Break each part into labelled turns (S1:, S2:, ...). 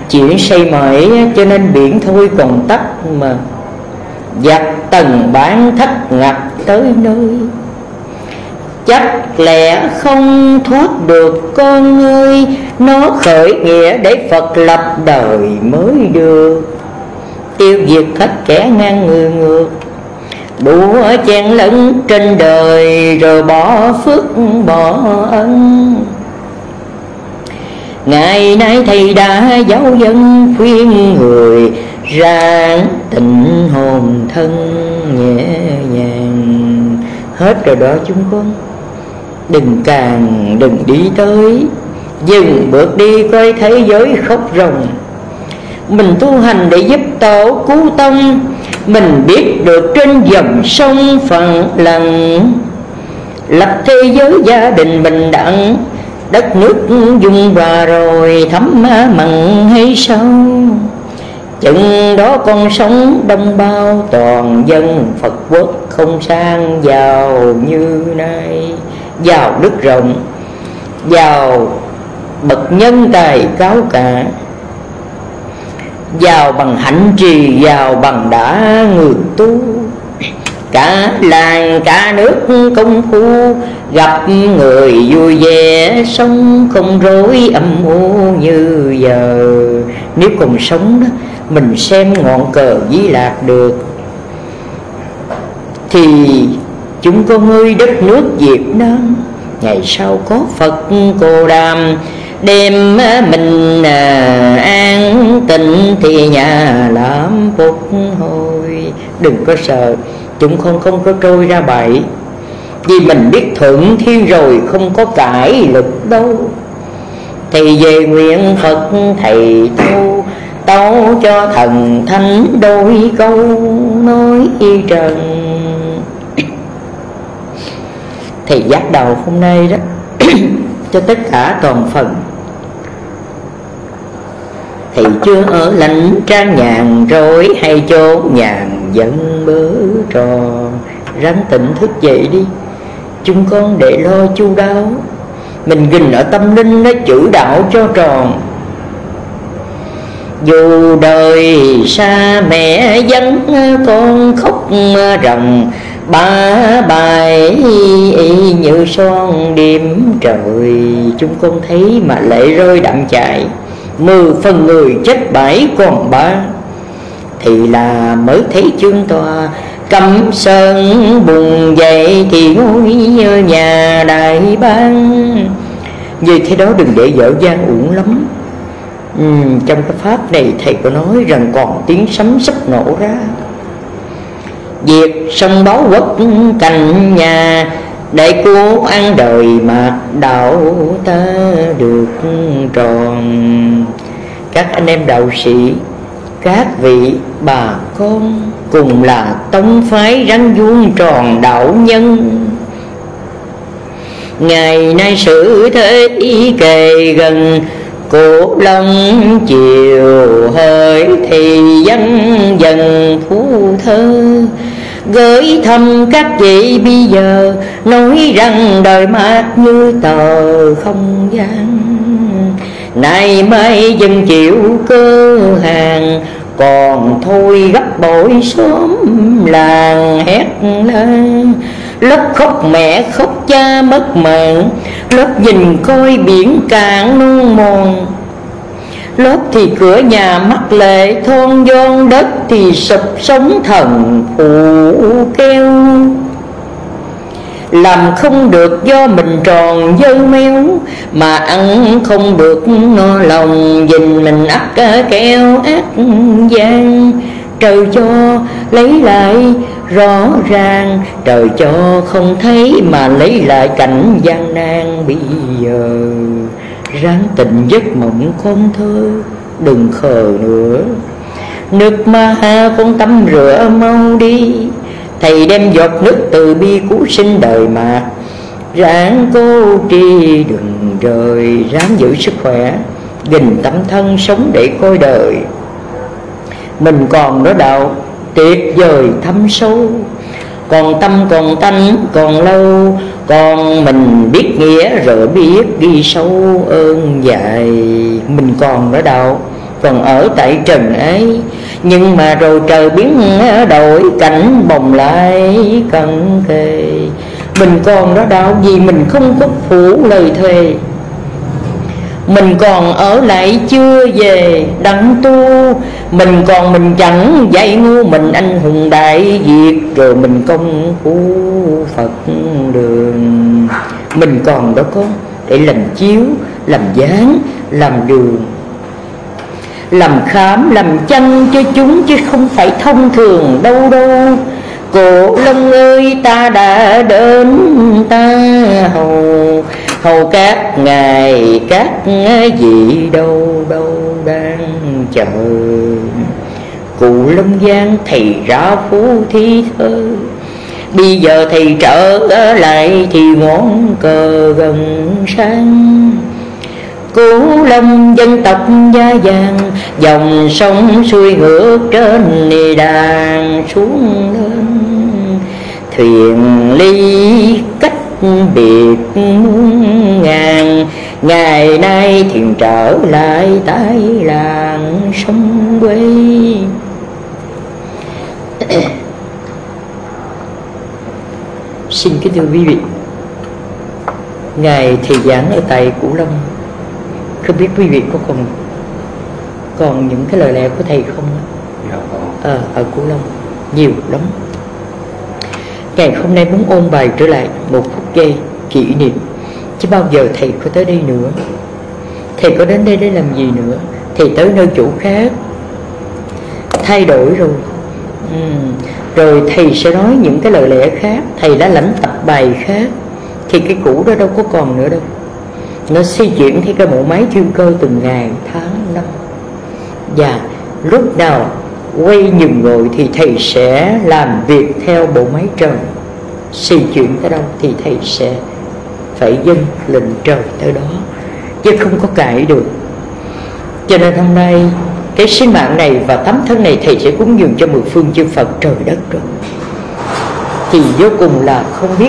S1: Chuyện say mãi cho nên biển thôi còn tắt mà, giặc tần bán thắt ngặt tới nơi. Chắc lẽ không thoát được con ơi, nó khởi nghĩa để Phật lập đời mới được. Tiêu diệt hết kẻ ngang người ngược, đũa chen lẫn trên đời, rồi bỏ phước bỏ ân. Ngày nay thầy đã giáo dân khuyên người, ráng tịnh hồn thân nhẹ nhàng. Hết rồi đó chúng con, đừng đi tới, dừng bước đi coi thế giới khóc ròng. Mình tu hành để giúp tổ cứu tâm, mình biết được trên dòng sông phẳng lặng, lập thế giới gia đình bình đẳng. Đất nước dung hòa rồi thấm mặn hay sao, chừng đó con sống đồng bào toàn dân Phật quốc, không sang giàu như nay. Giàu đức rộng, giàu bậc nhân tài cao cả, giàu bằng hạnh trì, giàu bằng đã người tu. Cả làng cả nước công phu, gặp người vui vẻ, sống không rối âm u như giờ. Nếu còn sống đó, mình xem ngọn cờ Di Lạc được, thì chúng con ơi đất nước Việt Nam ngày sau có Phật Cô Đàm, đêm mình an tịnh thì nhà làm phục hồi. Đừng có sợ, chúng con không có trôi ra bẫy, vì mình biết thuận thiên rồi không có cãi lực đâu. Thì về nguyện Phật thầy tâu cho thần thánh đôi câu nói trần. Thầy giác đầu hôm nay đó cho tất cả toàn phần. Thầy chưa ở lãnh trang nhàn rồi, hay chỗ nhàn giận bớ trò. Ráng tỉnh thức dậy đi, chúng con để lo chu đáo. Mình gìn ở tâm linh nó chữ đạo cho tròn. Dù đời xa mẹ vắng, con khóc ròng ba bài như son đêm trời. Chúng con thấy mà lệ rơi đặng chạy, 10 phần người chết 7 còn 3. Thì là mới thấy chương tòa cấm sơn bùng dậy, thì ngôi nhà đại bang. Vì thế đó đừng để dở dang uổng lắm. Trong cái pháp này thầy có nói rằng còn tiếng sấm sắp nổ ra. Việc sông báo quốc cạnh nhà, để cố ăn đời mà đạo ta được tròn. Các anh em đạo sĩ, các vị bà con, cùng là tông phái răng vuông tròn đạo nhân. Ngày nay sự thế kề gần, cổ long chiều hỡi thì dân dần phú thơ. Gửi thăm các vị bây giờ, nói rằng đời mát như tờ không gian. Nay mai dân chịu cơ hàng, còn thôi gấp bội xóm làng hét lên. Lớp khóc mẹ khóc cha mất mạng, lớp nhìn coi biển cạn non mòn. Lớp thì cửa nhà mắc lệ thon giòn, đất thì sụp sống thần phụ keo. Làm không được do mình tròn dơ meo, mà ăn không được no lòng, nhìn mình ắt keo ác gian. Trời cho lấy lại rõ ràng, trời cho không thấy mà lấy lại cảnh gian nan bây giờ. Ráng tỉnh giấc mộng con thơ, đừng khờ nữa. Nước ma con tâm rửa mau đi, thầy đem giọt nước từ bi cứu sinh đời mạt. Ráng cố tri đừng rời, ráng giữ sức khỏe, gìn tâm thân sống để coi đời. Mình còn đó đạo tuyệt vời thâm sâu, còn tâm còn tánh còn lâu. Còn mình biết nghĩa rồi biết ghi sâu ơn dạy. Mình còn đó đạo còn ở tại trần ấy. Nhưng mà rồi trời biến đổi, cảnh bồng lai cận kề. Mình còn đó đạo gì mình không có phủ lời thề. Mình còn ở lại chưa về đặng tu. Mình còn mình chẳng dạy ngu, mình anh hùng đại việt. Rồi mình công phu Phật đường. Mình còn đó con để làm chiếu, làm dáng, làm đường, làm khám, làm chân cho chúng, chứ không phải thông thường đâu đâu. Cổ Long ơi ta đã đến, ta hầu các ngài các vị đâu đâu đang chờ. Cụ Long Giang thầy ra phú thi thơ, bây giờ thầy trở lại thì ngón cờ gần sáng. Cửu Long dân tộc da vàng, dòng sông xuôi ngược trên đàn xuống lên. Thuyền ly cách biệt muôn ngàn, ngày nay thuyền trở lại tái làng sông quê. Xin kính thưa quý vị, ngài thầy giảng ở tại Cửu Long, không biết quý vị có còn những cái lời lẽ của thầy không? Ở Cửu Long nhiều lắm. Ngày hôm nay muốn ôn bài trở lại một phút giây kỷ niệm, chứ bao giờ thầy có tới đây nữa. Thầy có đến đây để làm gì nữa? Thầy tới nơi chỗ khác, thay đổi rồi. Rồi thầy sẽ nói những cái lời lẽ khác, thầy đã lãnh tập bài khác, thì cái cũ đó đâu có còn nữa đâu. Nó di chuyển theo cái bộ máy thiên cơ từng ngày, tháng, năm. Và lúc nào quay nhường ngồi thì thầy sẽ làm việc theo bộ máy trời. Di chuyển tới đâu thì thầy sẽ phải dâng lệnh trời tới đó, chứ không có cãi được. Cho nên hôm nay cái sinh mạng này và tấm thân này thầy sẽ cúng dường cho mười phương chư Phật trời đất rồi. Thì vô cùng là không biết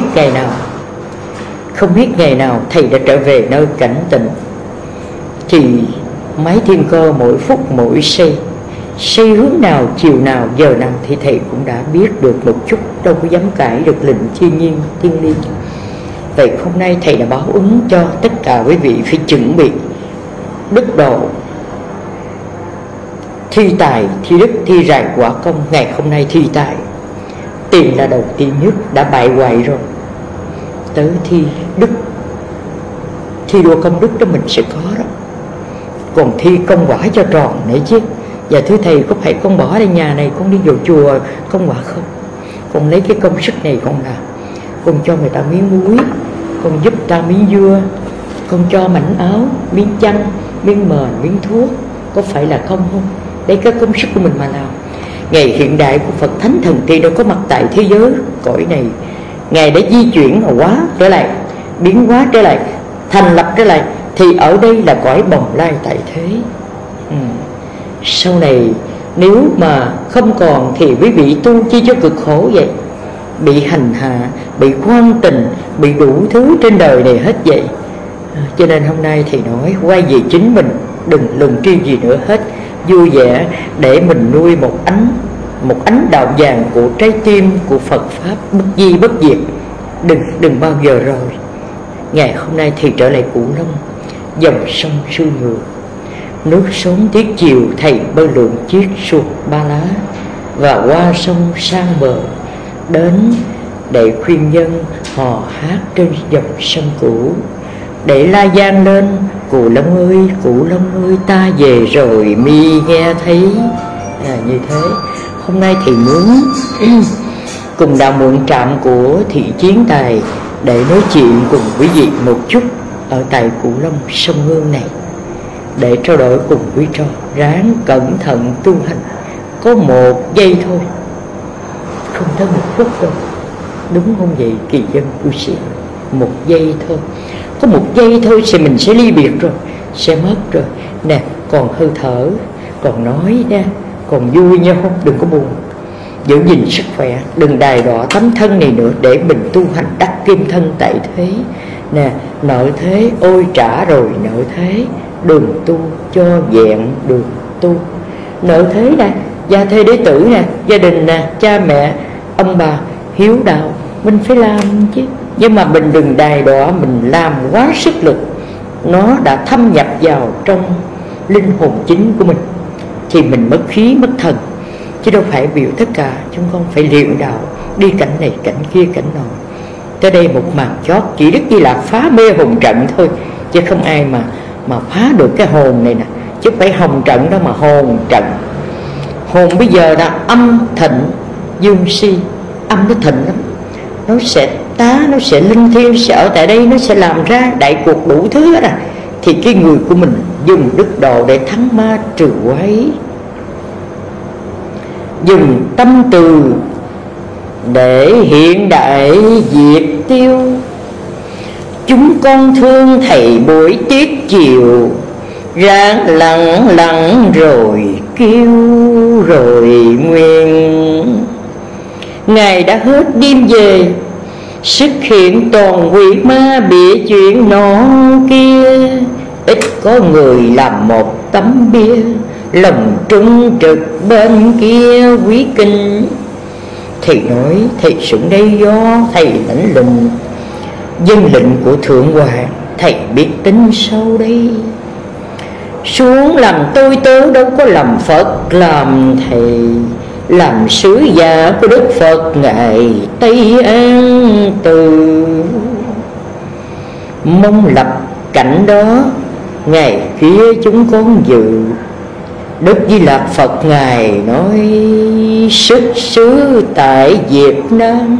S1: ngày nào thầy đã trở về nơi cảnh tịnh. Thì máy thiên cơ mỗi phút mỗi xây hướng nào, chiều nào, giờ nào thì thầy cũng đã biết được một chút, đâu có dám cãi được lệnh thiên nhiên thiên liêng. Vậy hôm nay thầy đã báo ứng cho tất cả quý vị phải chuẩn bị đức độ, thi tài, thi đức, thi rải quả công. Ngày hôm nay thi tài, tiền là đầu tiên nhất, đã bại hoại rồi. Tới thi đức, thi đua công đức đó mình sẽ có đó. Còn thi công quả cho tròn nữa chứ. Và thưa thầy, có phải con bỏ đây nhà này con đi vào chùa công quả không? Con lấy cái công sức này con làm, con cho người ta miếng muối, con giúp ta miếng dưa, con cho mảnh áo, miếng chăn, miếng mền, miếng thuốc, có phải là không không? Đấy cái công sức của mình mà làm. Ngày hiện đại của Phật Thánh Thần Tiên đâu có mặt tại thế giới cõi này. Ngài đã di chuyển hóa trở lại, biến hóa trở lại, thành lập trở lại. Thì ở đây là cõi bồng lai tại thế. Sau này nếu mà không còn thì quý vị tu chi cho cực khổ vậy. Bị hành hạ, bị quan tình, bị đủ thứ trên đời này hết vậy. Cho nên hôm nay thầy nói quay về chính mình, đừng lừng tri gì nữa hết. Vui vẻ để mình nuôi một ánh đạo vàng của trái tim của Phật Pháp bất di bất diệt. Đừng bao giờ rồi. Ngày hôm nay thì trở lại Cửu Long, dòng sông xuôi ngược, nước sớm tiết chiều thầy bơi lượn chiếc xuồng ba lá, và qua sông sang bờ đến để khuyên nhân hò hát trên dòng sông cũ, để la vang lên Cù Long ơi ta về rồi mi nghe thấy. Như thế hôm nay thầy muốn cùng đạo mượn trạm của Thị Chiến Tài để nói chuyện cùng quý vị một chút ở tại Cửu Long sông Hương này, để trao đổi cùng quý trò. Ráng cẩn thận tu hành, có 1 giây thôi, không tới 1 phút đâu, đúng không vậy kỳ dân cư sĩ? 1 giây thôi, có 1 giây thôi thì mình sẽ ly biệt rồi, sẽ mất rồi. Nè, còn hơi thở, còn nói nha, còn vui nhau, đừng có buồn. Giữ gìn sức khỏe, đừng đài đọa tấm thân này nữa, để mình tu hành đắc kim thân tại thế. Nè, nợ thế ôi trả rồi nợ thế, đường tu cho vẹn đường tu. Nợ thế nè, gia thê đế tử nè, gia đình nè, cha mẹ, ông bà, hiếu đạo, mình phải làm chứ. Nhưng mà mình đừng đài đọa mình làm quá sức lực, nó đã thâm nhập vào trong linh hồn chính của mình thì mình mất khí mất thần. Chứ đâu phải biểu tất cả chúng con phải luyện đạo, đi cảnh này cảnh kia cảnh nọ. Tới đây một màn chót, chỉ Đức Di Lặc phá mê hồn trận thôi, chứ không ai mà phá được cái hồn này nè. Chứ phải hồng trận đâu mà hồn trận. Hồn bây giờ là âm thịnh dương si. Âm nó thịnh lắm, nó sẽ tá, nó sẽ linh thiêng, sẽ ở tại đây, nó sẽ làm ra đại cuộc đủ thứ hết à. Thì cái người của mình dùng đức độ để thắng ma trừ quái, dùng tâm từ để hiện đại diệt tiêu. Chúng con thương thầy buổi tiết chiều, ráng lặng lặng rồi kêu rồi nguyện. Ngài đã hết đêm về, xuất hiện toàn quỷ ma bịa chuyện nọ kia. Ít có người làm một tấm bia, lòng trung trực bên kia quý kinh. Thầy nói thầy xuống đây do thầy lãnh lệnh, dân lệnh của Thượng Hoàng thầy biết tính sâu đây. Xuống làm tôi tớ đâu có làm Phật làm thầy, làm sứ giả của Đức Phật Ngài Tây An Từ. Mong lập cảnh đó ngày kia chúng con dự. Đức Di Lặc Phật Ngài nói xuất xứ tại Việt Nam.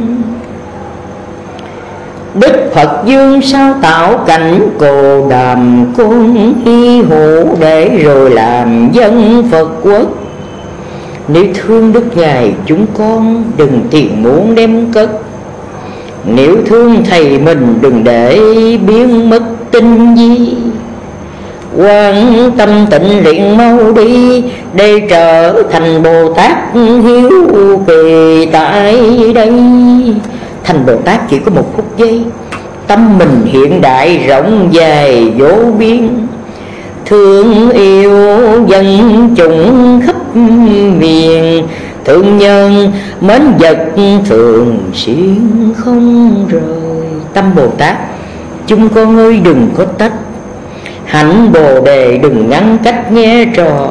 S1: Đức Phật Dương sao tạo cảnh cồ đàm con hy hữu, để rồi làm dân Phật quốc. Nếu thương Đức Ngài chúng con đừng tiền muốn đem cất, nếu thương thầy mình đừng để biến mất tinh di. Quan tâm tịnh luyện mau đi, để trở thành Bồ Tát hiếu kỳ tại đây. Thành Bồ Tát chỉ có một phút giây, tâm mình hiện đại rộng dài vô biên, thương yêu dân chúng khắp miền. Thương nhân mến vật thường xuyên không rời. Tâm Bồ Tát chúng con ơi đừng có tách, hạnh Bồ Đề đừng ngăn cách nghe trò.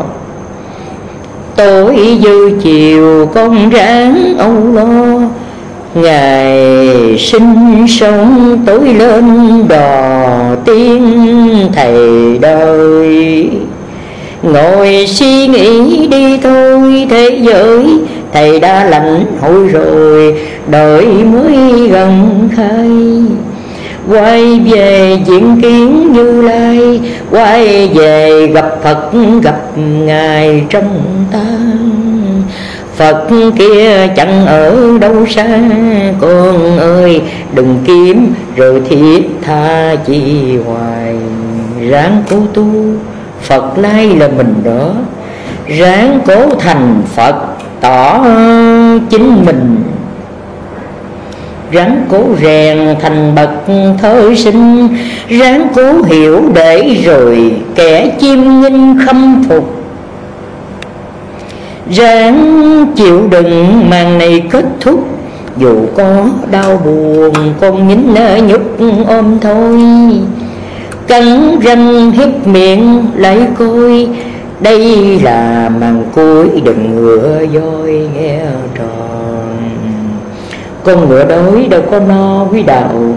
S1: Tối dư chiều con ráng âu lo, Ngài sinh sống tối lên đò tiên thầy đời. Ngồi suy nghĩ đi thôi thế giới, thầy đã lãnh hội rồi đời mới gần khai. Quay về diện kiến Như Lai, quay về gặp Phật gặp Ngài trong ta. Phật kia chẳng ở đâu xa, con ơi đừng kiếm rồi thiết tha chi hoài. Ráng cố tu, Phật lai là mình đó. Ráng cố thành Phật tỏ chính mình. Ráng cố rèn thành bậc thơ sinh, ráng cố hiểu để rồi kẻ chiêm nghinh khâm phục. Ráng chịu đựng màn này kết thúc, dù có đau buồn con nhín nhúc ôm thôi. Cắn răng hít miệng lại coi, đây là màn cuối đừng ngựa voi nghe tròn. Con ngựa đói đâu có no quý đạo,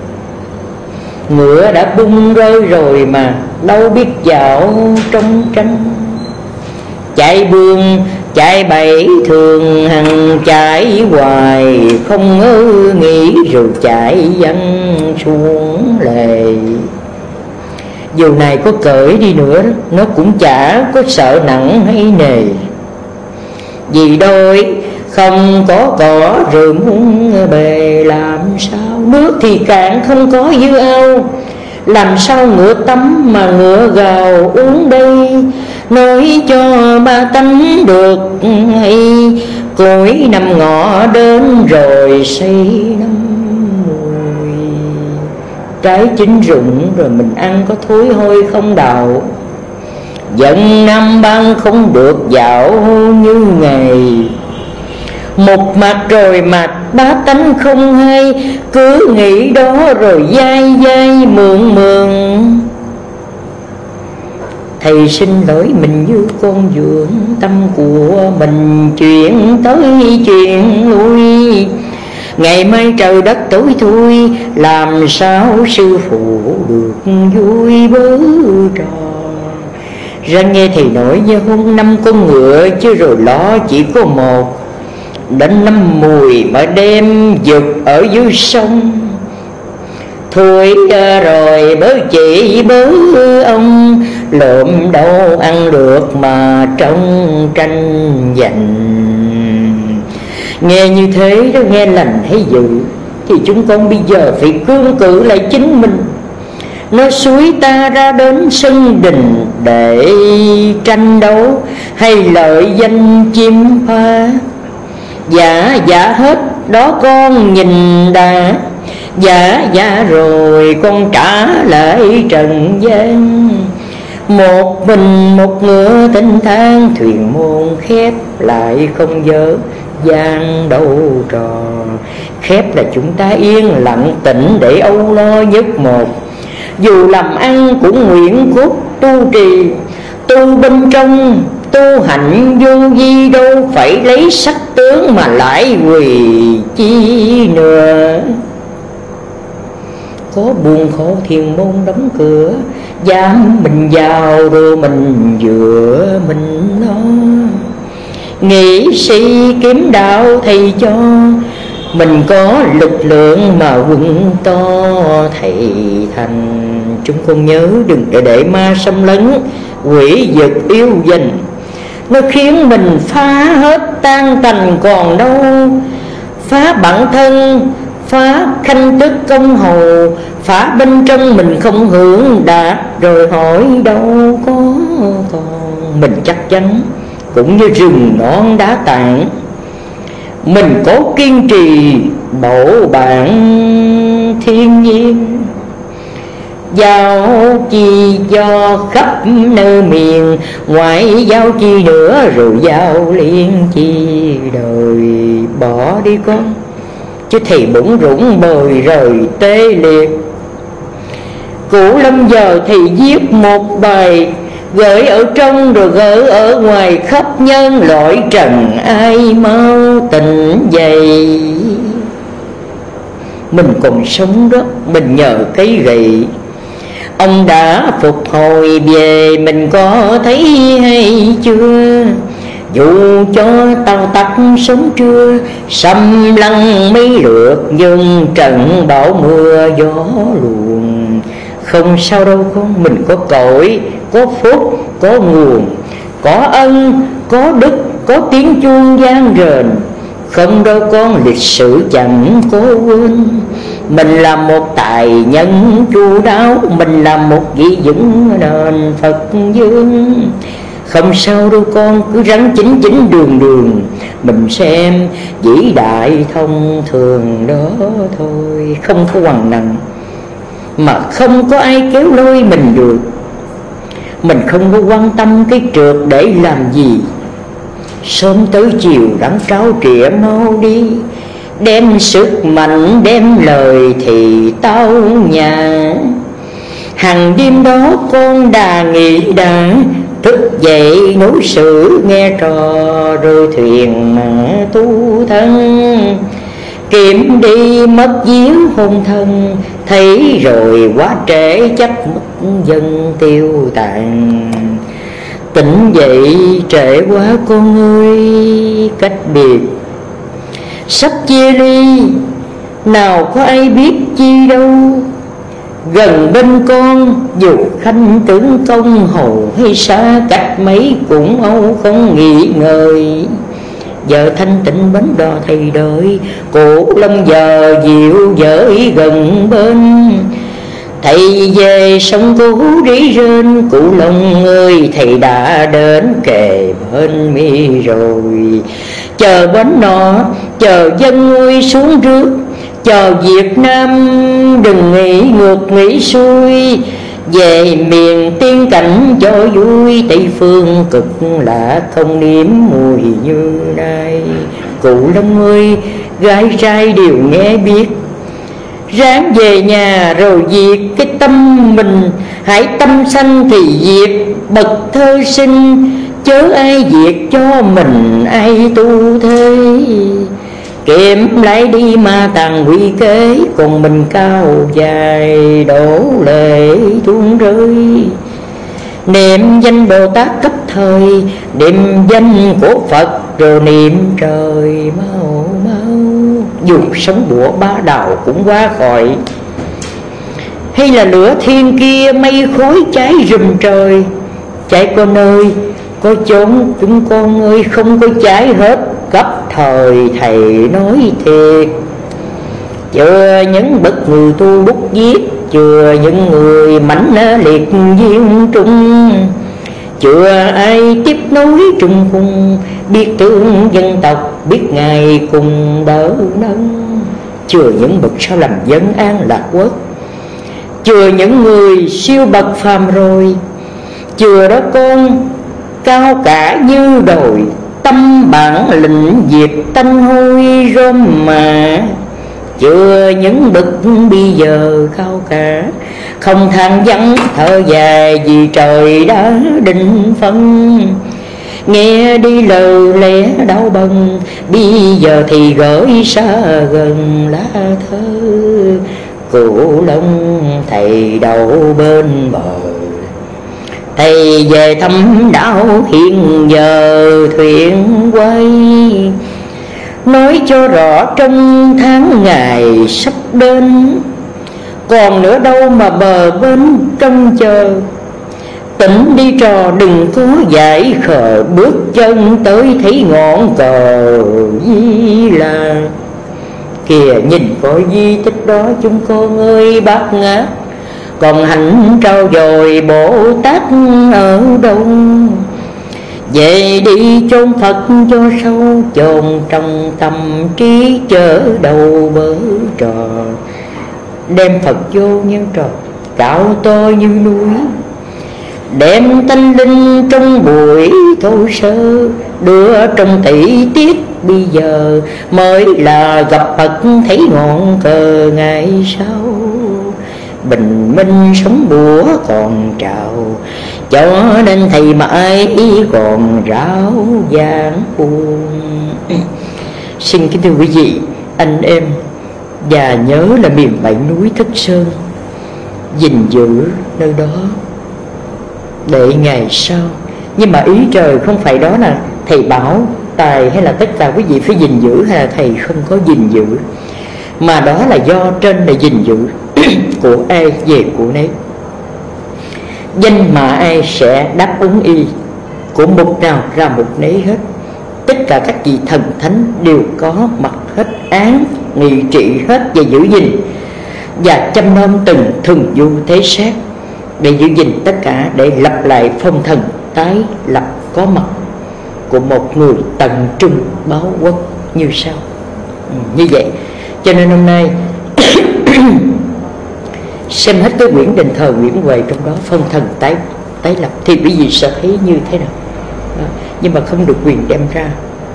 S1: ngựa đã bung rơi rồi mà đâu biết dạo trong tranh. Chạy buông chạy bẫy thường hằng chạy hoài, không ngơ nghĩ rồi chạy văng xuống lề. Dù này có cởi đi nữa nó cũng chả có sợ nặng hay nề. Vì đôi không có cỏ rồi muốn bề làm sao. Nước thì cạn không có dư ao, làm sao ngựa tắm mà ngựa gào uống đây. Nói cho ba tánh được hay, cối năm ngọ đến rồi xây năm mùi. Trái chín rụng rồi mình ăn có thối hôi không đạo. Dân Nam Ban không được dạo như ngày. Một mặt rồi mặt bá tánh không hay, cứ nghĩ đó rồi dai dai mượn mượn. Thầy xin lỗi mình như con dưỡng tâm của mình, chuyện tới chuyện lui. Ngày mai trời đất tối thui, làm sao sư phụ được vui bớ trò. Ra nghe thầy nói như hôm 5 con ngựa, chứ rồi lo chỉ có một. Đến 5 mùi mà đem giật ở dưới sông. Thôi rồi bớ chị bớ ông, lượm đâu ăn được mà trong tranh giành. Nghe như thế đó, nghe lành hay dữ, thì chúng con bây giờ phải cương cự lại chính mình. Nó suối ta ra đến sân đình để tranh đấu, hay lợi danh chim pha. Dạ hết đó con nhìn đã, dạ rồi con trả lại trần gian. Một mình một ngựa tinh thang, thuyền môn khép lại không dở gian đâu trò. Khép là chúng ta yên lặng tĩnh để âu lo nhất một. Dù làm ăn cũng nguyện cốt tu trì, tu bên trong tu hạnh vô vi, đâu phải lấy sắc tướng mà lại quỳ chi nữa. Có buồn khổ thiền môn đóng cửa, dám mình vào rồi mình dựa mình lo. Nghị sĩ kiếm đạo thầy cho, mình có lực lượng mà quân to thầy thành. Chúng con nhớ đừng để ma xâm lấn, quỷ vật yêu danh. Nó khiến mình phá hết tan tành còn đâu. Phá bản thân, phá khanh tức công hầu, phá bên trong mình không hưởng đạt, rồi hỏi đâu có còn. Mình chắc chắn cũng như rừng non đá tảng, mình có kiên trì bổ bản thiên nhiên. Giao chi cho khắp nơi miền, ngoại giao chi nữa rồi giao liên chi đời. Bỏ đi con, chứ thầy bủng rủng bời rời tê liệt. Cụ Lâm giờ thì viết một bài, gửi ở trong rồi gửi ở ngoài, khắp nhân loại trần ai mau tỉnh dậy. Mình còn sống đó, mình nhờ cái gậy. Ông đã phục hồi về, mình có thấy hay chưa? Dù cho tàu tặc sống trưa, xâm lăng mấy lượt, nhưng trận bão mưa gió luồng. Không sao đâu con, mình có cội, có phúc, có nguồn, có ân, có đức, có tiếng chuông vang rền. Không đâu con, lịch sử chẳng có quên. Mình là một tài nhân chu đáo, mình là một vị dũng nền Phật dương. Không sao đâu con, cứ rắn chính chính đường đường, mình xem vĩ đại thông thường đó thôi. Không có hoàn nặng mà không có ai kéo lôi mình được. Mình không có quan tâm cái trượt để làm gì. Sớm tới chiều đắng tráo trịa mau đi, đem sức mạnh đem lời thì tao nhà. Hằng đêm đó con đà nghị đã, thức dậy nối sự nghe trò, rồi thuyền mà tu thân. Kiếm đi mất giếng hôn thân, thấy rồi quá trễ chắc mất dân tiêu tàn. Tỉnh dậy trễ quá con ơi, cách biệt sắp chia ly, nào có ai biết chi đâu. Gần bên con dù khanh tướng công hầu, hay xa cách mấy cũng âu không nghĩ ngợi. Giờ thanh tịnh bến đò thầy đợi, Cụ Lâm giờ dịu dỡi gần bên. Thầy về sông Cú đi rên, Cụ Long ơi thầy đã đến kề bên mi rồi. Chờ bến nọ, chờ dân nguôi xuống rước, chờ Việt Nam đừng nghĩ ngược nghĩ xuôi. Về miền tiên cảnh cho vui, Tây phương cực lạ không nếm mùi như nay. Cụ Long ơi, gái trai đều nghe biết, ráng về nhà rồi diệt cái tâm mình. Hãy tâm sanh thì diệt bậc thơ sinh, chớ ai diệt cho mình ai tu thế. Kiếm lấy đi ma tàng quy kế, còn mình cao dài đổ lệ tuôn rơi. Niệm danh Bồ Tát cấp thời, niệm danh của Phật rồi niệm trời mau mau. Dù sống bủa bá đạo cũng qua khỏi, hay là lửa thiên kia mây khói cháy rùm trời. Cháy có nơi có chốn, chúng con ơi không có cháy hết. Cấp thời thầy nói thiệt, chưa những bậc người tu bút viết, chưa những người mảnh liệt viên trung, chưa ai tiếp nối trung cung, biết thương dân tộc, biết ngày cùng đỡ nâng. Chưa những bậc sao làm dân an lạc quốc, chưa những người siêu bậc phàm rồi. Chưa đó con cao cả như đồi, tâm bản lĩnh diệt tanh hôi rôm mà. Chưa những bậc bây giờ cao cả, không than vắng thở dài vì trời đã định phân. Nghe đi lời lẽ đau bần, bây giờ thì gửi xa gần lá thơ. Cụ Long thầy đậu bên bờ, thầy về thăm đảo hiện giờ thuyền quay. Nói cho rõ trong tháng ngày sắp đến, còn nữa đâu mà bờ bên trông chờ. Tỉnh đi trò đừng có dại khờ, bước chân tới thấy ngọn cờ Di Lạc. Kìa nhìn coi di tích đó chúng con ơi bát ngát, còn hạnh trao dồi Bồ Tát ở đâu. Về đi chôn Phật cho sâu, chôn trong tâm trí chớ đầu bớ trò. Đem Phật vô nhân trò cao to như núi, đem tinh linh trong buổi thô sơ, đưa trong tỷ tiết bây giờ mới là gặp Phật thấy ngọn cờ ngày sau. Bình minh sống bủa còn trào, cho nên thầy mãi còn ráo giảng buồn. Xin kính thưa quý vị, anh em, và nhớ là miền bảy núi Thất Sơn, gìn giữ nơi đó để ngày sau. Nhưng mà ý trời không phải đó là thầy bảo tài hay là tất cả quý vị phải gìn giữ, hay là thầy không có gìn giữ, mà đó là do trên là gìn giữ. Của ai về của nấy, danh mà ai sẽ đáp ứng y, của mục nào ra mục nấy hết. Tất cả các vị thần thánh đều có mặt hết, án nghị trị hết về giữ gìn và chăm nom từng thường du thế sát, để giữ gìn tất cả, để lập lại phong thần tái lập có mặt của một người tận trung báo quốc như sau. Như vậy cho nên hôm nay xem hết cái quyển đền thờ Nguyễn Huệ, trong đó phong thần tái lập, thì quý vị sẽ thấy như thế nào đó. Nhưng mà không được quyền đem ra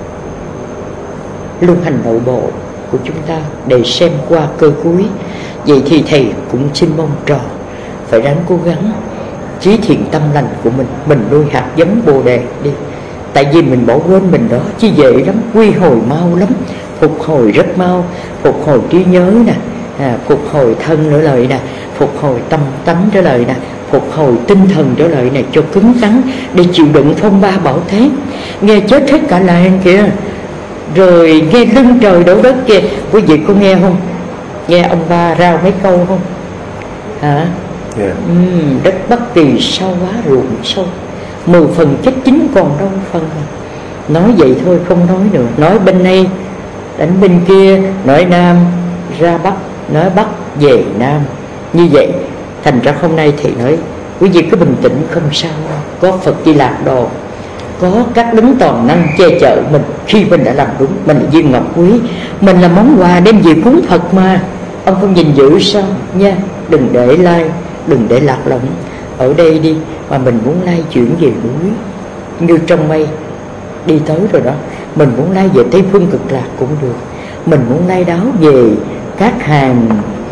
S1: lưu hành nội bộ của chúng ta để xem qua cơ cuối. Vậy thì thầy cũng xin mong trò phải ráng cố gắng trí thiện tâm lành của mình nuôi hạt giống Bồ Đề đi. Tại vì mình bỏ quên mình đó chứ dễ lắm, quy hồi mau lắm, phục hồi rất mau, phục hồi trí nhớ nè, phục hồi thân trở lại nè, phục hồi tâm tánh trở lại nè, phục hồi tinh thần trở lại nè, cho cứng rắn để chịu đựng phong ba bão thế. Nghe chết hết cả làng kìa, rồi nghe lưng trời đổ đất kìa. Quý vị có nghe không? Nghe ông ba rao mấy câu không hả? Yeah. Đất Bắc Kỳ sao quá ruộng sâu, 10 phần chết chín còn đâu phần. Nói vậy thôi không nói nữa, nói bên đây đánh bên kia, nói Nam ra Bắc, nói Bắc về Nam. Như vậy thành ra hôm nay thì nói quý vị cứ bình tĩnh không sao. Có Phật Di Lạc Đồ, có các đấng toàn năng che chở mình khi mình đã làm đúng. Mình là viên ngọc quý, mình là món quà đem về cúng Phật mà. Ông không gìn giữ sao nha. Đừng để like, đừng để lạc lõng ở đây đi. Mà mình muốn lai chuyển về núi như trong mây đi tới rồi đó, mình muốn lai về Tây Phương Cực Lạc cũng được, mình muốn lai đáo về các hàng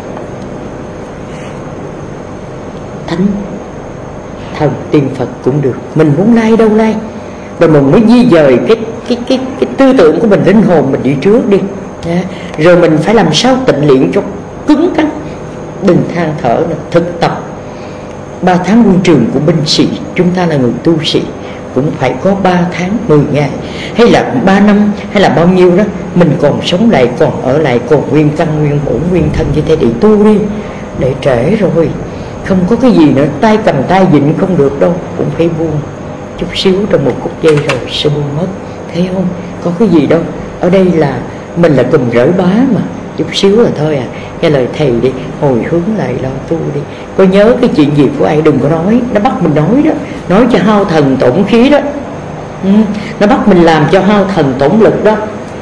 S1: thánh thần tiên Phật cũng được, mình muốn lai đâu lai. Rồi mình mới di dời cái tư tưởng của mình, linh hồn mình đi trước đi. Rồi mình phải làm sao tịnh luyện cho cứng cắn, đừng than thở nữa. Thực tập 3 tháng quân trường của binh sĩ, chúng ta là người tu sĩ cũng phải có 3 tháng 10 ngày hay là 3 năm hay là bao nhiêu đó, mình còn sống lại, còn ở lại, còn nguyên căn nguyên bổn nguyên thân như thế để tu đi. Để trễ rồi, không có cái gì nữa, tay cầm tay vịn không được đâu, cũng phải buông chút xíu, trong một phút giây rồi sẽ buông mất. Thấy không? Có cái gì đâu. Ở đây là mình là cùng rỡi bá mà, chút xíu là thôi à. Cái lời thầy đi, hồi hướng lại lo tu đi. Có nhớ cái chuyện gì của ai đừng có nói, nó bắt mình nói đó, nói cho hao thần tổn khí đó. Nó bắt mình làm cho hao thần tổn lực đó.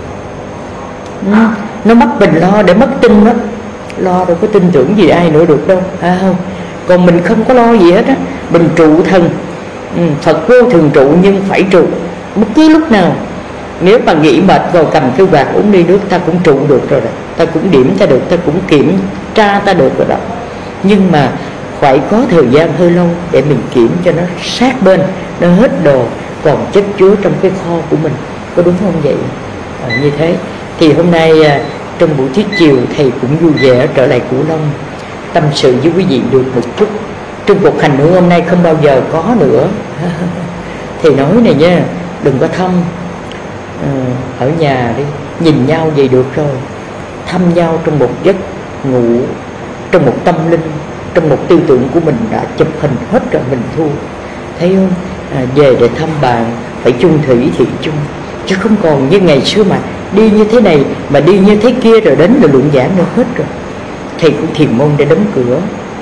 S1: Nó bắt mình lo để mất tin đó. Lo đâu có tin tưởng gì ai nữa được đâu, không? Còn mình không có lo gì hết á. Mình trụ thần, Phật vô thường trụ, nhưng phải trụ bất cứ lúc nào. Nếu mà nghĩ mệt vào cầm cái quạt uống ly nước, ta cũng trụ được rồi đó, ta cũng điểm ta được, ta cũng kiểm tra ta được rồi đó. Nhưng mà phải có thời gian hơi lâu để mình kiểm cho nó sát bên, nó hết đồ còn chất chứa trong cái kho của mình, có đúng không vậy? Như thế thì hôm nay trong buổi tiết chiều thầy cũng vui vẻ trở lại Cửu Long tâm sự với quý vị được một chút. Trong cuộc hành hương hôm nay không bao giờ có nữa. Thầy nói này nha, đừng có thăm ở nhà đi, nhìn nhau vậy được rồi. Thăm nhau trong một giấc ngủ, trong một tâm linh, trong một tư tưởng của mình đã chụp hình hết rồi, mình thua. Thấy không? Về để thăm bạn phải chung thủy thì chung, chứ không còn như ngày xưa mà đi như thế này mà đi như thế kia, rồi đến rồi luận giảng nữa hết rồi. Thầy cũng thiền môn để đóng cửa.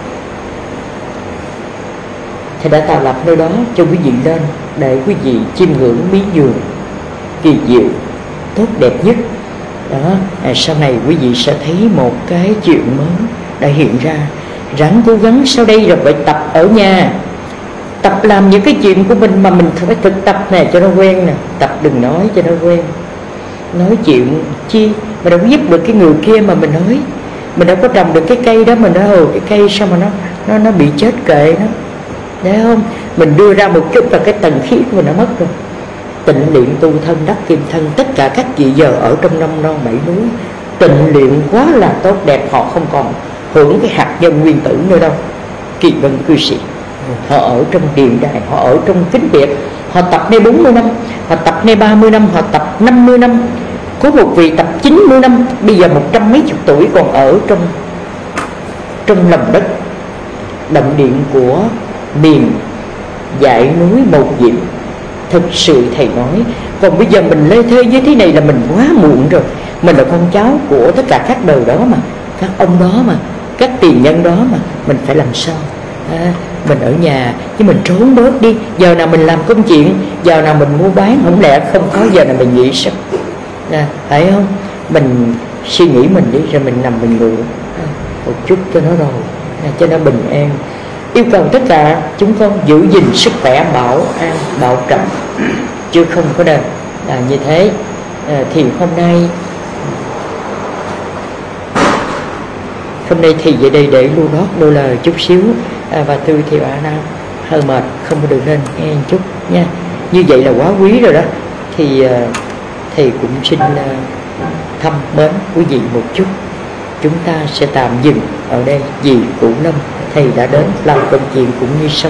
S1: Thầy đã tạo lập nơi đó cho quý vị lên, để quý vị chiêm ngưỡng bí dường kỳ diệu tốt đẹp nhất đó. Sau này quý vị sẽ thấy một cái chuyện mới đã hiện ra. Ráng cố gắng sau đây rồi phải tập ở nhà, tập làm những cái chuyện của mình mà mình phải thực tập nè cho nó quen nè. Tập đừng nói cho nó quen. Nói chuyện chi mà đâu có giúp được cái người kia mà mình nói. Mình đâu có trồng được cái cây đó, mình nói cái cây sao mà nó bị chết kệ nó, thấy không? Mình đưa ra một chút là cái tầng khí của mình nó mất rồi. Tịnh luyện tu thân đắc kim thân. Tất cả các vị giờ ở trong năm non bảy núi tịnh luyện quá là tốt đẹp, họ không còn hưởng cái hạt nhân nguyên tử nữa đâu. Kỳ vân cư sĩ, họ ở trong điện đài, họ ở trong kính biệt, họ tập nay 40 năm, họ tập nay 30 năm, họ tập 50 năm. Có một vị tập 90 năm, bây giờ 100 mấy chục tuổi còn ở trong lòng đất động điện của miền dãy núi Mộc Diệm. Thực sự thầy nói, còn bây giờ mình lê thê như thế này là mình quá muộn rồi. Mình là con cháu của tất cả các đời đó mà, các ông đó mà, các tiền nhân đó mà. Mình phải làm sao? Mình ở nhà chứ mình trốn bớt đi. Giờ nào mình làm công chuyện, giờ nào mình mua bán, không lẽ không có giờ nào mình nghỉ sức, phải không? Mình suy nghĩ mình đi, rồi mình nằm mình ngủ một chút cho nó rồi, cho nó bình an. Yêu cầu tất cả chúng con giữ gìn sức khỏe bảo an, bảo trọng, chứ không có đơn là như thế. Thì hôm nay thì về đây để lưu lót đôi lời chút xíu, và tôi thì bà đang hơi mệt, không có được nên nghe một chút nha. Như vậy là quá quý rồi đó. Thì thầy cũng xin thăm mến quý vị một chút. Chúng ta sẽ tạm dừng ở đây vì Cửu Long thầy đã đến làm công chuyện cũng như xong.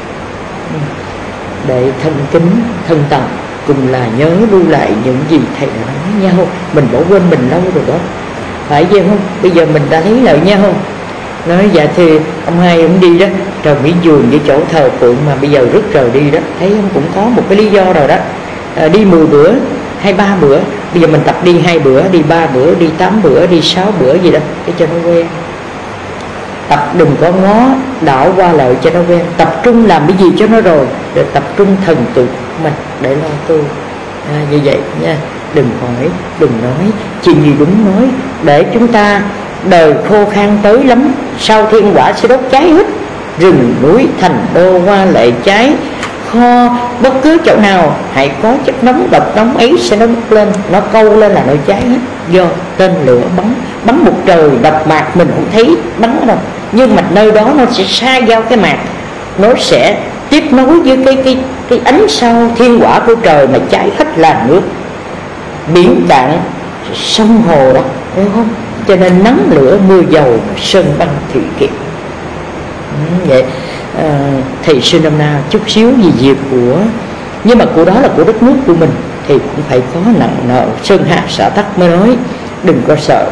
S1: Để thân kính thân tận cùng là nhớ lưu lại những gì thầy đã nói nhau. Mình bỏ quên mình lâu rồi đó, phải vậy không? Bây giờ mình đã lấy lại nhau không? Nói dạ thì ông hai ông đi đó, rồi Mỹ Dường cái chỗ thờ phượng mà bây giờ rứt rời đi đó, thấy không? Cũng có một cái lý do rồi đó. Đi 10 bữa hay 3 bữa, bây giờ mình tập đi 2 bữa, đi 3 bữa, đi 8 bữa, đi 6 bữa gì đó để cho nó quen. Tập đừng có ngó đảo qua lợi cho nó quen. Tập trung làm cái gì cho nó rồi tập trung thần tượng mình để lo tu. Như vậy nha. Đừng hỏi, đừng nói chuyện gì đúng nói, để chúng ta đời khô khan tới lắm, sau thiên quả sẽ đốt cháy hết. rừng núi thành đô hoa lệ cháy, kho bất cứ chỗ nào hãy có chất nóng độc nóng ấy sẽ nó bốc lên, nó câu lên là nó cháy hết, do tên lửa bắn một trời độc mạc mình không thấy bắn ở đâu, nhưng mà nơi đó nó sẽ xa giao cái mạc, nó sẽ tiếp nối với cái ánh sao thiên hỏa của trời mà cháy hết là nước, biển cạn, sông hồ đó, hiểu không? Cho nên nắng lửa mưa dầu, sơn băng thủy kiệt. Vậy thầy xin năm nay chút xíu gì việc của, nhưng mà của đó là của đất nước của mình thì cũng phải có nặng nợ, sơn hạ xả tắc mới nói, đừng có sợ.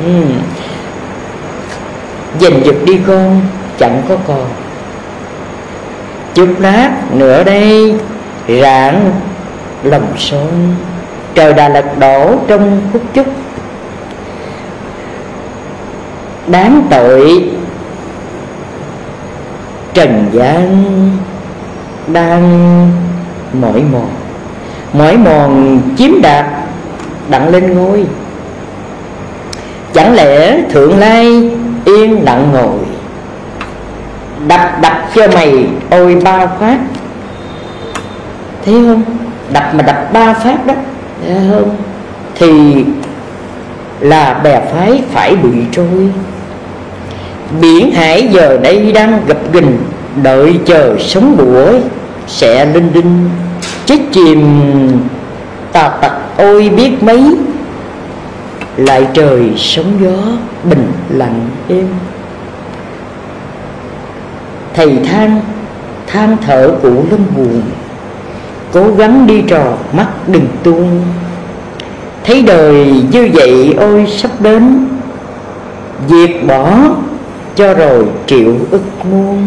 S1: Giành giật đi con, chẳng có còn chút lát nữa đây rạng lòng son, trời đã lật đổ trong phút chốc, đáng tội trần gian đang mỏi mòn chiếm đạt đặng lên ngôi. Chẳng lẽ thượng lai yên lặng ngồi, đập cho mày ôi ba phát, thấy không? Đập mà đập ba phát đó, thấy không? Thì là bè phái phải bị trôi. Biển hải giờ đây đang gập ghềnh, đợi chờ sóng bủa sẽ linh đinh, chết chìm tà tặc ôi biết mấy, lại trời sóng gió bình lặng êm. Thầy than thở cụ lâm buồn, cố gắng đi trò mắt đừng tuôn, thấy đời như vậy ôi sắp đến, diệt bỏ cho rồi triệu ức muôn.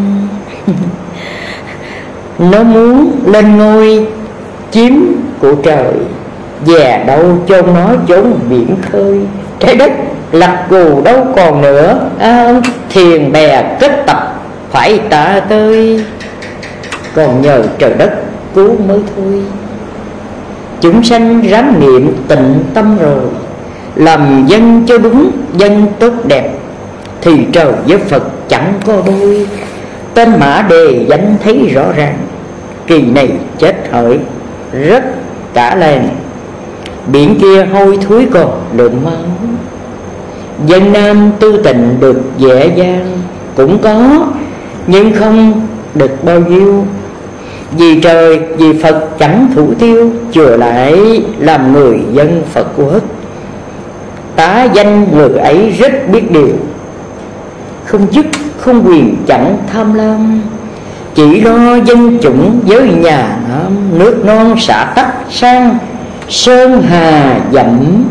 S1: Nó muốn lên ngôi chiếm của trời, về đâu chôn nó chốn biển khơi, trái đất lật gù đâu còn nữa, thuyền bè kết tập phải tạ tơi, còn nhờ trời đất cứu mới thôi. Chúng sanh ráng niệm tịnh tâm rồi, làm dân cho đúng dân tốt đẹp, thì trời với Phật chẳng có đôi. Tên mã đề danh thấy rõ ràng, kỳ này chết hỡi rất cả làng, biển kia hôi thối còn lượng máu. Dân Nam tư tịnh được dễ dàng cũng có, nhưng không được bao nhiêu. Vì trời vì Phật chẳng thủ tiêu, chừa lại làm người dân Phật quốc. Tá danh người ấy rất biết điều, không chức không quyền chẳng tham lam, chỉ lo dân chủng với nhà Nam. Nước non xả tắc sang sơn hà dặm,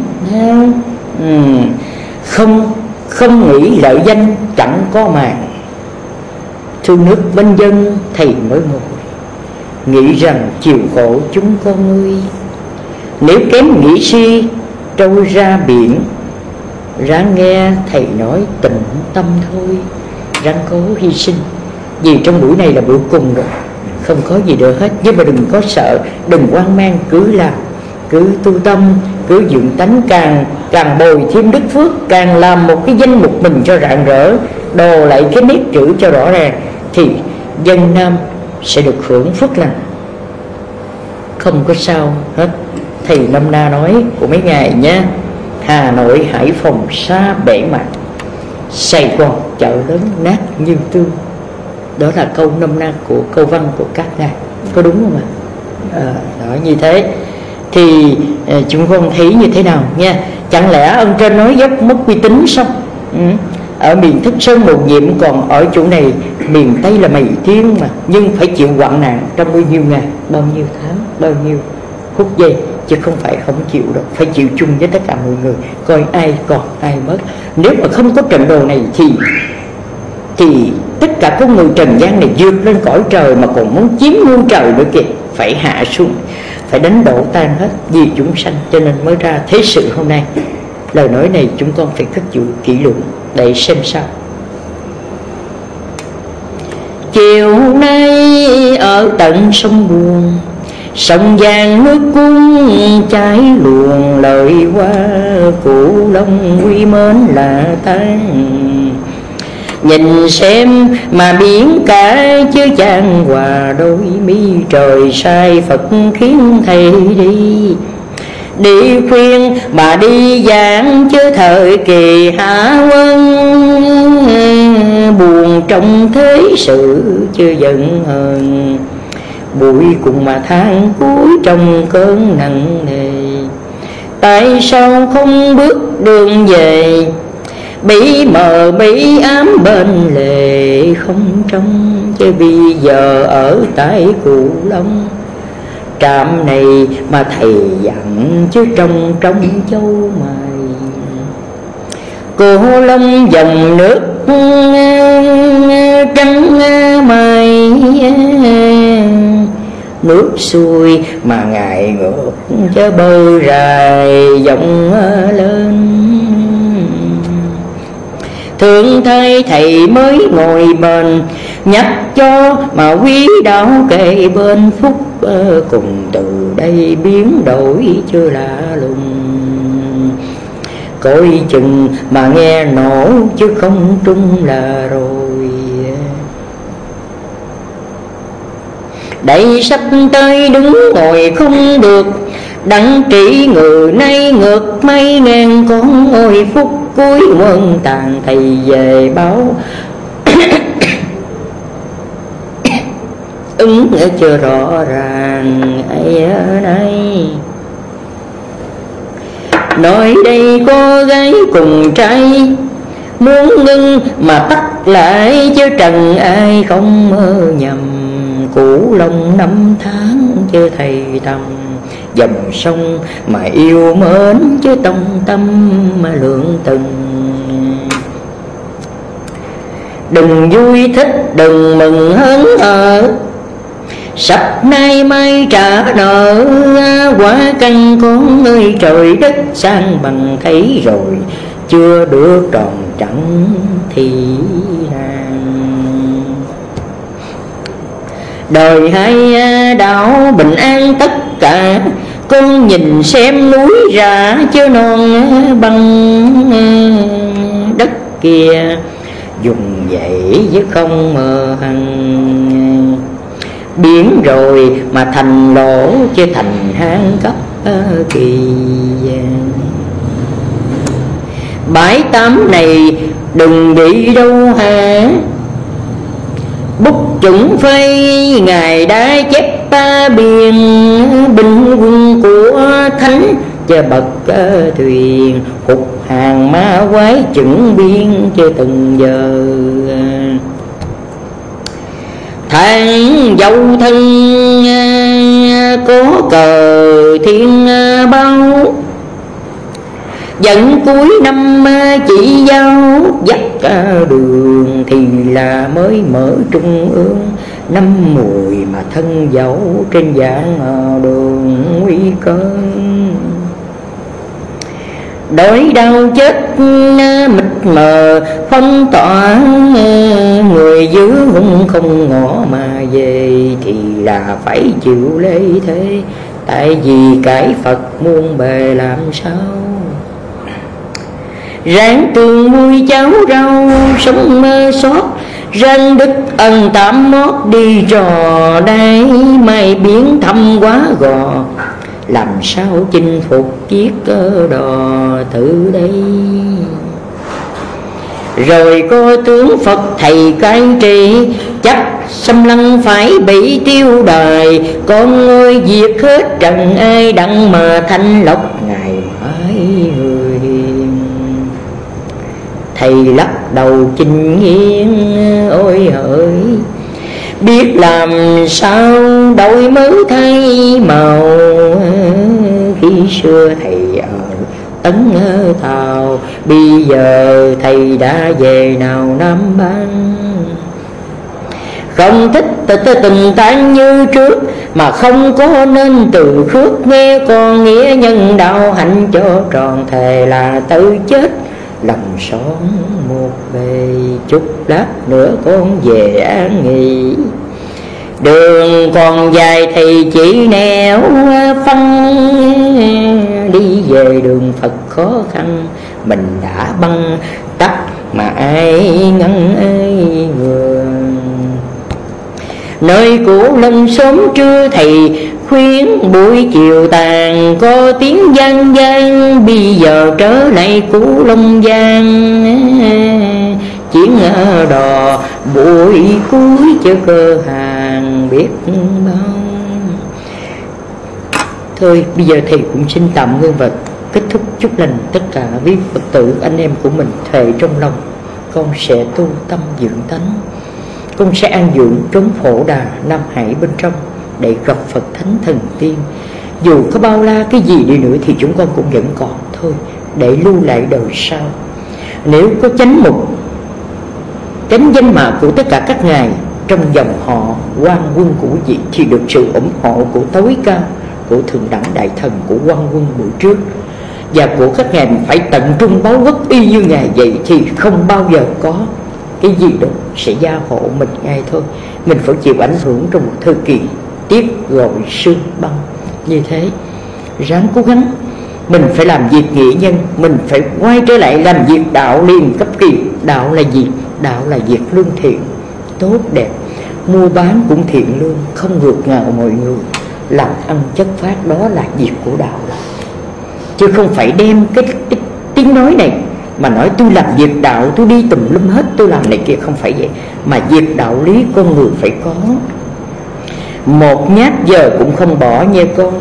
S1: không nghĩ lợi danh chẳng có màng. Thương nước bên dân thầy mới ngồi, nghĩ rằng chiều khổ chúng con ơi. Nếu kém nghĩ suy trôi ra biển, ráng nghe thầy nói tịnh tâm thôi, ráng cố hy sinh. Vì trong buổi này là buổi cùng rồi, không có gì nữa hết. Nhưng mà đừng có sợ, đừng hoang mang, cứ làm, cứ tu tâm, cứ dưỡng tánh, càng bồi thêm đức phước, càng làm một cái danh mục mình cho rạng rỡ, đồ lại cái nét chữ cho rõ ràng, thì dân Nam sẽ được hưởng phước lành, không có sao hết. Thầy năm na nói của mấy ngày nha: Hà Nội Hải Phòng xa bể mặt, Sài Gòn chợ lớn nát như tương. Đó là câu năm na của câu văn của các ngài, có đúng không ạ? Đó, như thế thì chúng con thấy như thế nào nha? Chẳng lẽ ơn trên nói dốc mất uy tín sao? Ở miền Thức Sơn một nhiệm, còn ở chỗ này miền Tây là mày thiên mà, nhưng phải chịu hoạn nạn trong bao nhiêu ngày, bao nhiêu tháng, bao nhiêu phút giây, chứ không phải không chịu đâu, phải chịu chung với tất cả mọi người, coi ai còn ai mất. Nếu mà không có trận đồ này thì tất cả con người trần gian này vượt lên cõi trời mà còn muốn chiếm ngôi trời nữa kìa, phải hạ xuống, phải đánh đổ tan hết vì chúng sanh. Cho nên mới ra thế sự hôm nay. Lời nói này chúng con phải cất giữ kỹ lưỡng để xem sao. Chiều nay ở tận sông Buồn, sông Giang nước cung cháy luồng, lời qua cụ Long quy mến là tan. nhìn xem mà biến cả chứ chan hòa đôi mi. Trời sai Phật khiến thầy đi khuyên mà đi giảng chứ thời kỳ hạ quân. Buồn trong thế sự chưa giận hờn, bụi cùng mà than cuối trong cơn nặng nề. Tại sao không bước đường về, bị mờ bị ám bên lề không trông. Chứ bây giờ ở tại Cù Long trạm này mà thầy dặn chứ trong châu mày. Cù Long dòng nước trắng mây, nước xuôi mà ngài ngược chớ bơi rài dòng lên. Thương thay thầy mới ngồi bền, nhắc cho mà quý đạo kề bên. Phúc cùng từ đây biến đổi chưa lạ lùng, coi chừng mà nghe nổ chứ không trung là rồi. Đây sắp tới đứng ngồi không được, đặng trị người nay ngược mấy ngàn con. Ôi phút cuối quân tàn thầy về báo ứng chưa rõ ràng ai ở đây. Nói đây có gái cùng trai muốn ngưng mà tắt lại chứ trần ai không nhầm. Củ Long 5 tháng chứ thầy tầm, dòng sông mà yêu mến chứ tông tâm mà lượng tình. Đừng vui thích đừng mừng hớn hở, sắp nay mai trả nợ. Quá căn con ơi trời đất sang bằng thấy rồi, chưa được tròn trắng thì nàng. Đời hai đạo bình an tất cả, con nhìn xem núi rã chứ non bằng đất kia. Dùng vậy chứ không mờ hằng, biển rồi mà thành lỗ chứ thành hang cấp kỳ. Bãi tắm này đừng đi đâu hả, bút chuẩn phây ngài đã chép ta biên. Binh quân của thánh cho bậc thuyền, hụt hàng ma quái chuẩn biên cho từng giờ. Tháng dâu thân có cờ thiên bao, dẫn cuối năm chỉ giao dắt đường. Thì là mới mở trung ương năm mùi mà thân dẫu trên dạng đường nguy cơ. Đói đau chết mịt mờ phong tỏa, người giữ hung không ngõ mà về. Thì là phải chịu lễ thế, tại vì cải Phật muôn bề làm sao. Ráng tương nuôi cháu rau sống sót, răng đức ân tạm mót đi trò đây. Mai biến thăm quá gò, làm sao chinh phục chiếc đò từ đây. Rồi có tướng Phật thầy cai trị, chắc xâm lăng phải bị tiêu đời. Con ơi diệt hết trần ai đặng mà thanh lọc ngày mãi người hiền. Thầy lắc đầu chinh nghiêng ôi hỡi, biết làm sao đổi mới thay màu. Khi xưa thầy ở Tấn Thào, bây giờ thầy đã về nào Nam Ban. Không thích tình tan như trước, mà không có nên từ khước. Nghe con nghĩa nhân đạo hạnh cho tròn, thề là tự chết lòng son một bề. Chút lát nữa con về an nghỉ, đường còn dài thì chỉ nẻo phân. Đi về đường Phật khó khăn, mình đã băng tắc mà ai ngăn ai ngừa. Nơi Cửu Long sớm trưa thầy khuyến, buổi chiều tàn có tiếng vang vang, bây giờ trở lại Cửu Long Giang. Chuyến đò buổi cuối chở cơ hàng biết bao. Thôi bây giờ thầy cũng xin tạm ngưng và kết thúc chúc lành tất cả quý Phật tử anh em của mình. Thề trong lòng con sẽ tu tâm dưỡng tánh, con sẽ an dưỡng trốn phổ đà Nam Hải bên trong để gặp Phật Thánh Thần Tiên. Dù có bao la cái gì đi nữa thì chúng con cũng vẫn còn thôi, để lưu lại đời sau. Nếu có chánh mục, chánh danh mạ của tất cả các ngài trong dòng họ Quan Quân của vị thì được sự ủng hộ của tối cao, của Thượng Đẳng Đại Thần, của Quan Quân buổi trước, và của các ngài phải tận trung báo quốc y như ngài vậy, thì không bao giờ có cái gì đó sẽ gia hộ mình ngay thôi. Mình phải chịu ảnh hưởng trong một thời kỳ tiếc gọi sương băng như thế. Ráng cố gắng, mình phải làm việc nghĩa nhân, mình phải quay trở lại làm việc đạo liền cấp kỳ. Đạo là gì? Đạo là việc lương thiện, tốt đẹp, mua bán cũng thiện lương, không ngược ngạo mọi người, làm ăn chất phát, đó là việc của đạo là. Chứ không phải đem cái tiếng nói này mà nói tôi làm việc đạo, tôi đi tùm lum hết, tôi làm này kia, không phải vậy. Mà việc đạo lý con người phải có. Một nhát giờ cũng không bỏ nha con.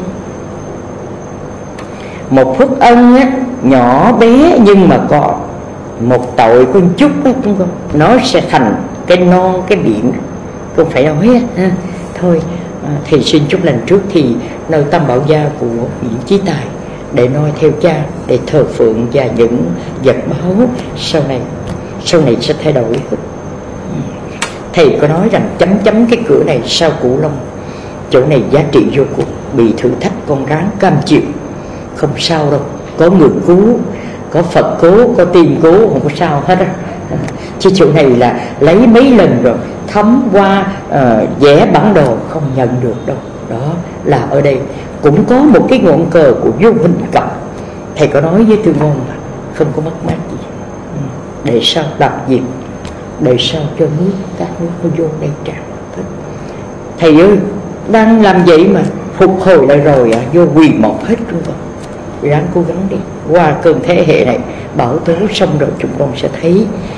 S1: Một phước ân á, nhỏ bé nhưng mà có một tội con chút á, nó sẽ thành cái non cái biển, con phải nói ha. Thôi thầy xin chúc lành trước thì nơi Tam Bảo Gia của Nguyễn Chí Tài để noi theo cha, để thờ phượng và những vật báu sau này sẽ thay đổi hết. Thầy có nói rằng chấm cái cửa này sau Cửu Long, chỗ này giá trị vô cùng. Bị thử thách con ráng cam chịu, không sao đâu, có người cứu, có Phật cứu, có tiền cứu, không có sao hết á. Chứ chỗ này là lấy mấy lần rồi, thấm qua vẽ bản đồ không nhận được đâu. Đó là ở đây cũng có một cái ngọn cờ của vô Minh Cầm. Thầy có nói với Tư Ngôn mà không có mất mát gì. Để sao làm việc, để sao cho nước, các nước nó vô đây tràn hết. Thầy ơi, đang làm vậy mà phục hồi lại rồi vô quỳ một hết chúng con. Ráng cố gắng đi, qua cơn thế hệ này bão tố xong rồi chúng con sẽ thấy